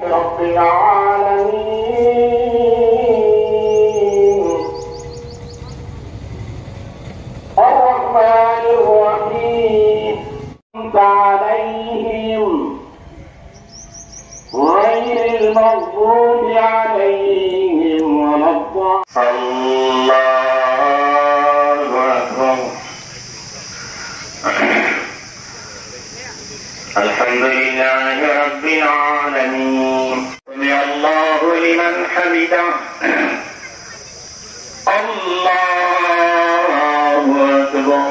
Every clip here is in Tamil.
رب العالمين الرحمن الرحيم عليهم غير المغضوب عليهم ولا الضالين. الحمد لله رب العالمين. سمع الله لمن حمده. الله أكبر.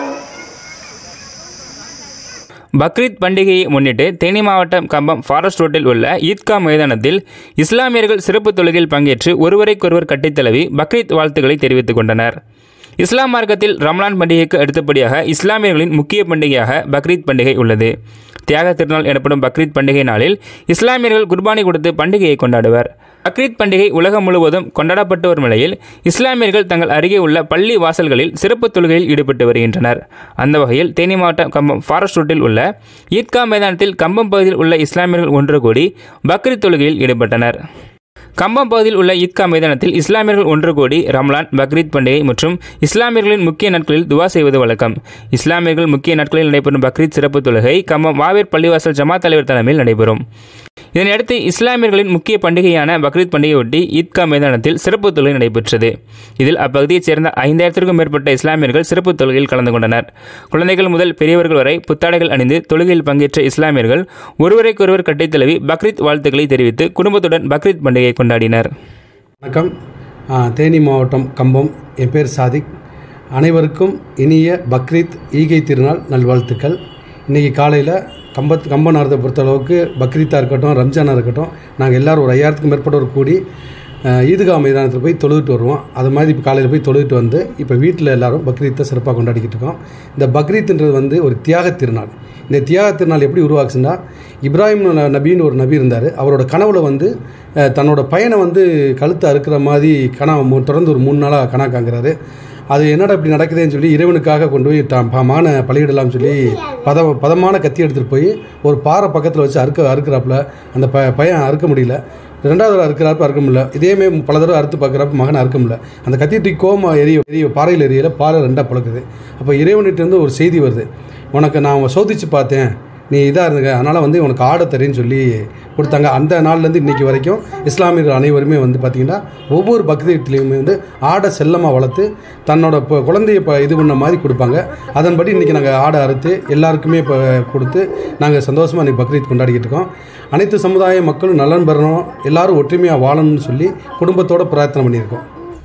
பக்ரீத் பண்டிகையை முன்னிட்டு தேனி மாவட்டம் கம்பம் ஃபாரஸ்ட் ரோட்டில் உள்ள ஈத்கா மைதானத்தில் இஸ்லாமியர்கள் சிறப்பு தொழுகையில் பங்கேற்று ஒருவரைக்கொருவர் கட்டித்தழுவி பக்ரீத் வாழ்த்துக்களை தெரிவித்துக் கொண்டனர். இஸ்லாம் மார்க்கத்தில் ரமலான் பண்டிகைக்கு அடுத்தபடியாக இஸ்லாமியர்களின் முக்கிய பண்டிகையாக பக்ரீத் பண்டிகை உள்ளது. தியாக திருநாள் எனப்படும் பக்ரீத் பண்டிகை நாளில் இஸ்லாமியர்கள் குர்பானி கொடுத்து பண்டிகையை கொண்டாடுவர். பக்ரீத் பண்டிகை உலகம் முழுவதும் கொண்டாடப்பட்டு வரும் நிலையில் இஸ்லாமியர்கள் தங்கள் அருகே உள்ள பள்ளி வாசல்களில் சிறப்பு தொழுகையில் ஈடுபட்டு வருகின்றனர். அந்த வகையில் தேனி மாவட்டம் கம்பம் ஃபாரஸ்ட் ரோட்டில் உள்ள ஈத்கா மைதானத்தில் கம்பம் பகுதியில் உள்ள இஸ்லாமியர்கள் ஒன்று கூடி பக்ரீத் தொழுகையில் ஈடுபட்டனர். கம்பம் பகுதியில் உள்ள ஈத்கா மைதானத்தில் இஸ்லாமியர்கள் ஒன்று கூடி ரமலான், பக்ரீத் பண்டிகை மற்றும் இஸ்லாமியர்களின் முக்கிய நாட்களில் துவா செய்வது வழக்கம். இஸ்லாமியர்கள் முக்கிய நாட்களில் நடைபெறும் பக்ரீத் சிறப்பு தொழுகை கம்பம் வாவேர் பள்ளிவாசல் ஜமாத் தலைவர் தலைமையில் நடைபெறும். இதனையடுத்து இஸ்லாமியர்களின் முக்கிய பண்டிகையான பக்ரீத் பண்டிகையொட்டி ஈத்கா மைதானத்தில் சிறப்பு தொழுகை நடைபெற்றது. இதில் அப்பகுதியைச் சேர்ந்த 5000க்கும் மேற்பட்ட இஸ்லாமியர்கள் சிறப்பு தொழுகையில் கலந்து கொண்டனர். குழந்தைகள் முதல் பெரியவர்கள் வரை புத்தாடைகள் அணிந்து தொழுகையில் பங்கேற்ற இஸ்லாமியர்கள் ஒருவரைக்கொருவர் கட்டித்தழுவி பக்ரீத் வாழ்த்துக்களை தெரிவித்து குடும்பத்துடன் பக்ரீத் பண்டிகையை கொண்டாடினர். வணக்கம். தேனி மாவட்டம் கம்பம். என் பேர் சாதிக். அனைவருக்கும் இனிய பக்ரீத் ஈகை திருநாள் நல்வாழ்த்துக்கள். இன்றைக்கி காலையில் கம்ப நகரத்தை பொறுத்தளவுக்கு பக்ரீத்தாக இருக்கட்டும், ரம்ஜானாக இருக்கட்டும், நாங்கள் எல்லோரும் ஒரு 5000க்கும் மேற்பட்டவர் கூடி ஈத்கா மைதானத்தில் போய் தொழுதுட்டு வருவோம். அது மாதிரி இப்போ காலையில் போய் தொழுதுட்டு வந்து இப்போ வீட்டில் எல்லோரும் பக்ரீத்தை சிறப்பாக கொண்டாடிக்கிட்டு இருக்கோம். இந்த பக்ரீத்ன்றது ஒரு தியாக திருநாள். இந்த தியாக திருநாள் எப்படி உருவாக்குச்சுன்னா, இப்ராஹிம் நபின்னு ஒரு நபி இருந்தார். அவரோட கனவுல தன்னோட பையனை கழுத்தை அறுக்கிற மாதிரி கனவு தொடர்ந்து ஒரு 3 நாளாக கனா காங்கிறாரு. அது என்னடா இப்படி நடக்குதுன்னு சொல்லி இறைவனுக்காக கொண்டு போய் மான பலியிடலாம்னு சொல்லி பதமான கத்தி எடுத்துகிட்டு போய் ஒரு பாறை பக்கத்தில் வச்சு அறுக்கிறாப்புல அந்த பையன் அறுக்க முடியல. 2வது தடவை அறுக்கிறப்ப அறுக்க முடியல. இதேமே பல தடவை அறுத்து பார்க்குறப்ப மகனை அறுக்க முடியல. அந்த கத்தி கோமா எரிய பாறையில் எரியல, பாறை 2ஆக பழக்குது. அப்போ இறைவனிட்டேருந்து ஒரு செய்தி வருது, உனக்கு நான் சோதிச்சு பார்த்தேன், நீ இதாக இருந்துங்க, அதனால் உனக்கு ஆடை தரேன்னு சொல்லி கொடுத்தாங்க. அந்த நாள்லேருந்து இன்றைக்கி வரைக்கும் இஸ்லாமியர்கள் அனைவருமே பார்த்திங்கன்னா ஒவ்வொரு பக்ரீத்லேயுமே ஆடை செல்லமாக வளர்த்து தன்னோட குழந்தைய இது பண்ண மாதிரி கொடுப்பாங்க. அதன்படி இன்றைக்கி நாங்கள் ஆடை அறுத்து எல்லாருக்குமே இப்போ கொடுத்து நாங்கள் சந்தோஷமாக இன்றைக்கி பக்ரீத் கொண்டாடிக்கிட்டு இருக்கோம். அனைத்து சமுதாய மக்களும் நலன் பெறணும், எல்லோரும் ஒற்றுமையாக வாழணும்னு சொல்லி குடும்பத்தோடு பிரார்த்தனை பண்ணியிருக்கோம்.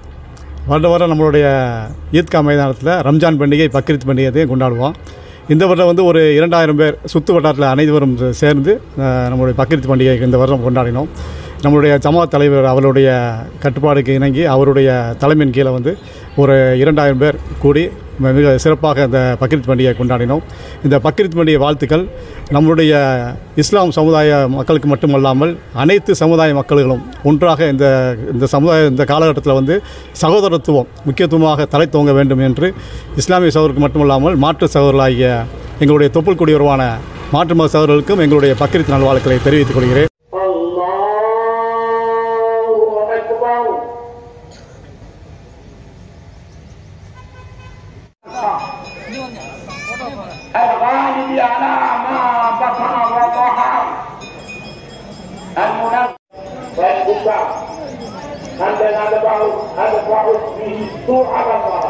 வருடம் நம்மளுடைய ஈத்கா மைதானத்தில் ரம்ஜான் பண்டிகை, பக்ரீத் பண்டிகையையும் கொண்டாடுவோம். இந்த வருடம் ஒரு 2000 பேர் சுற்று வட்டாரத்தில் அனைவரும் சேர்ந்து நம்மளுடைய பக்ரீத் பண்டிகைக்கு இந்த வருடம் கொண்டாடினோம். நம்மளுடைய ஜமாத் தலைவர் அவருடைய கட்டுப்பாடுக்கு இணங்கி அவருடைய தலைமையின் கீழே ஒரு 2000 பேர் கூடி மிக சிறப்பாக இந்த பக்ரீத் பண்டிகையை கொண்டாடினோம். இந்த பக்ரீத் பண்டிகை வாழ்த்துக்கள் நம்முடைய இஸ்லாம் சமுதாய மக்களுக்கு மட்டுமல்லாமல் அனைத்து சமுதாய மக்களும் ஒன்றாக இந்த காலகட்டத்தில் சகோதரத்துவம் முக்கியத்துவமாக தலை தோங்க வேண்டும் என்று இஸ்லாமிய சகோதரருக்கு மட்டுமல்லாமல் மாற்று சகோதரர்களாகிய எங்களுடைய தொப்புள் குடியுறவான மாற்று மத சகோதரர்களுக்கும் எங்களுடைய பக்ரீத் நல்வாழ்த்துக்களை தெரிவித்துக் கொள்கிறேன். الغالب على ما بطن وظهر المنفذ والبكاء عندنا نضع به السوء على الله